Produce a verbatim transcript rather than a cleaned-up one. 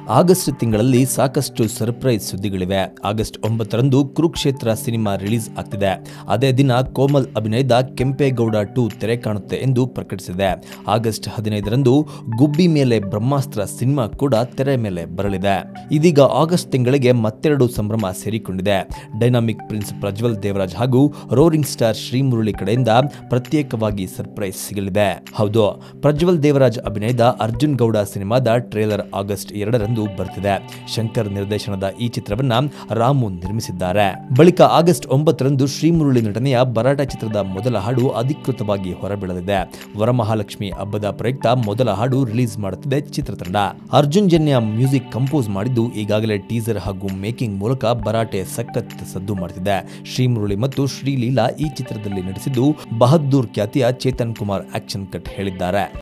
August ತಿಂಗಳಲ್ಲಿ ಸಾಕಷ್ಟು surprise ಸುದ್ದಿಗಳಿವೆ. August ಒಂಬತ್ತರಂದು ಕುರುಕ್ಷೇತ್ರ ಸಿನಿಮಾ ರಿಲೀಸ್ ಆಗ್ತಿದೆ. ಅದೇ ದಿನ ಕೋಮಲ್ ಅಭಿನಯದ ಕೆಂಪೇಗೌಡ ಟು ತೆರೆ ಕಾಣುತ್ತೆ ಎಂದು ಪ್ರಕಟಿಸಿದೆ. ಆಗಸ್ಟ್ ಹದಿನೈದರಂದು ಗುಬ್ಬಿ ಮೇಲೆ ಬ್ರಹ್ಮಾಸ್ತ್ರ ಸಿನಿಮಾ ಕೂಡ ತೆರೆ ಮೇಲೆ ಬರಲಿದೆ. ಇದೀಗ ಆಗಸ್ಟ್ ತಿಂಗಳಿಗೆ ಮತ್ತೆರಡು ಸಂಭ್ರಮ ಸೇರಿಕೊಂಡಿದೆ. ಡೈನಾಮಿಕ್ ಪ್ರಿನ್ಸ್ ಪ್ರಜ್ವಲ್ ದೇವರಾಜ್ ಹಾಗೂ ರೋರಿಂಗ್ ಸ್ಟಾರ್ ಶ್ರೀಮುರಳಿ ಕಡೆಯಿಂದ ಪ್ರತ್ಯೇಕವಾಗಿ ಸರ್ಪ್ರೈಸ್ ಸಿಗಲಿದೆ. ಹೌದು, ಪ್ರಜ್ವಲ್ ದೇವರಾಜ್ ಅಭಿನಯದ ಅರ್ಜುನ್ ಗೌಡ ಸಿನಿಮಾದ ಟ್ರೇಲರ್ ಆಗಸ್ಟ್ ಎರಡರಂದು ಬರ್ತಿದೆ. ಶಂಕರ್ ನಿರ್ದೇಶನದ ಈ ಚಿತ್ರವನ್ನ ರಾಮು ನಿರ್ಮಿಸಿದ್ದಾರೆ. ಬಳಿಕ ಆಗಸ್ಟ್ ಒಂಬತ್ತರಂದು ಶ್ರೀಮುರಳಿ ನಟನೆಯ ಭರಾಟ ಚಿತ್ರದ ಮೊದಲ ಹಾಡು ಅಧಿಕೃತವಾಗಿ ಹೊರಬೀಳಲಿದೆ. ವರಮಹಾಲಕ್ಷ್ಮಿ ಹಬ್ಬದ ಪ್ರಯುಕ್ತ ಮೊದಲ ಹಾಡು ರಿಲೀಸ್ ಮಾಡುತ್ತಿದೆ ಚಿತ್ರತಂಡ. ಅರ್ಜುನ್ ಜನ್ಯ ಮ್ಯೂಸಿಕ್ ಕಂಪೋಸ್ ಮಾಡಿದ್ದು ಈಗಾಗಲೇ ಟೀಸರ್ ಹಾಗೂ ಮೇಕಿಂಗ್ ಮೂಲಕ ಭರಾಟೆ ಸಖತ್ ಸದ್ದು ಮಾಡುತ್ತಿದೆ. ಶ್ರೀಮುರಳಿ ಮತ್ತು ಶ್ರೀಲೀಲಾ ಈ ಚಿತ್ರದಲ್ಲಿ ನಟಿಸಿದ್ದು ಬಹದ್ದೂರ್ ಖ್ಯಾತಿಯ ಚೇತನ್ ಕುಮಾರ್ ಆಕ್ಷನ್ ಕಟ್ ಹೇಳಿದ್ದಾರೆ.